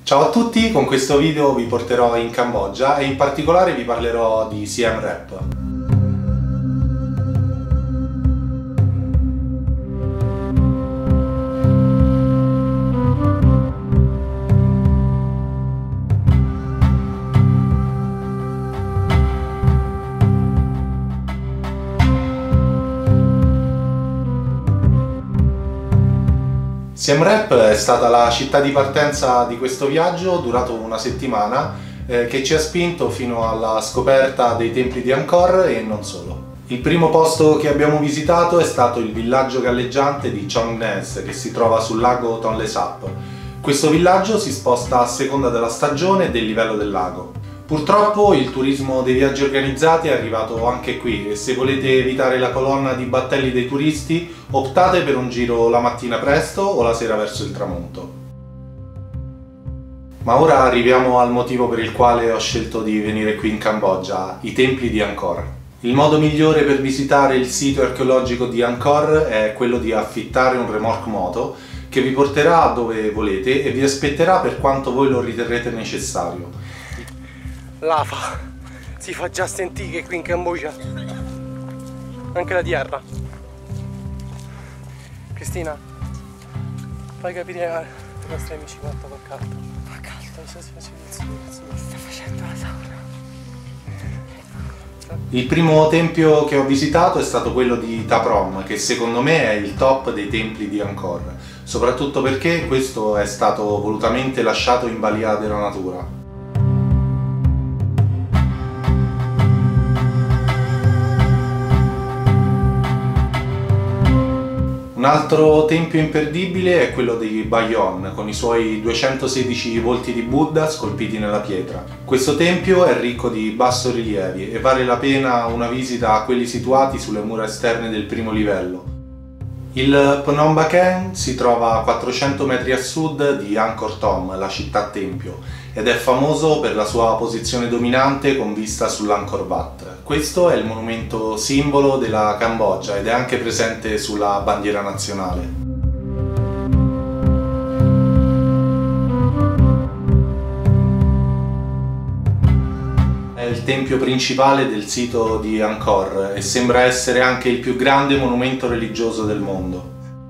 Ciao a tutti, con questo video vi porterò in Cambogia e in particolare vi parlerò di Siem Reap. Siem Reap è stata la città di partenza di questo viaggio durato una settimana che ci ha spinto fino alla scoperta dei templi di Angkor e non solo. Il primo posto che abbiamo visitato è stato il villaggio galleggiante di Chon Nes che si trova sul lago Tonle Sap. Questo villaggio si sposta a seconda della stagione e del livello del lago. Purtroppo il turismo dei viaggi organizzati è arrivato anche qui e se volete evitare la colonna di battelli dei turisti optate per un giro la mattina presto o la sera verso il tramonto. Ma ora arriviamo al motivo per il quale ho scelto di venire qui in Cambogia, i templi di Angkor. Il modo migliore per visitare il sito archeologico di Angkor è quello di affittare un remorque moto che vi porterà dove volete e vi aspetterà per quanto voi lo riterrete necessario. L'afa si fa già sentire qui in Cambogia, anche la terra. Cristina, fai capire ai nostri amici quanto fa caldo. Fa caldo, sta facendo la sauna. Il primo tempio che ho visitato è stato quello di Ta Prohm, che secondo me è il top dei templi di Angkor, soprattutto perché questo è stato volutamente lasciato in balia della natura. Un altro tempio imperdibile è quello di Bayon, con i suoi 216 volti di Buddha scolpiti nella pietra. Questo tempio è ricco di bassorilievi e vale la pena una visita a quelli situati sulle mura esterne del primo livello. Il Phnom Baken si trova a 400 metri a sud di Angkor Thom, la città-tempio, ed è famoso per la sua posizione dominante con vista sull'Angkor Wat. Questo è il monumento simbolo della Cambogia ed è anche presente sulla bandiera nazionale. È il tempio principale del sito di Angkor e sembra essere anche il più grande monumento religioso del mondo.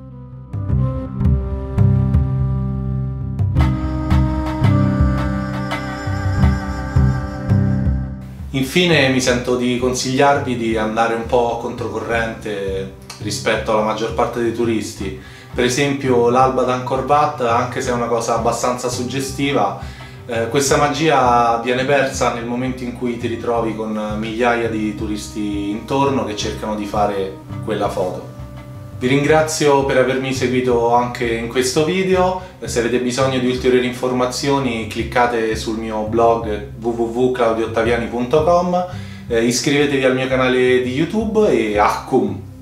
Infine mi sento di consigliarvi di andare un po' controcorrente rispetto alla maggior parte dei turisti. Per esempio l'alba d'Angkor Wat, anche se è una cosa abbastanza suggestiva, questa magia viene persa nel momento in cui ti ritrovi con migliaia di turisti intorno che cercano di fare quella foto. Vi ringrazio per avermi seguito anche in questo video. Se avete bisogno di ulteriori informazioni cliccate sul mio blog www.claudiottaviani.com, iscrivetevi al mio canale di YouTube e Ahkum!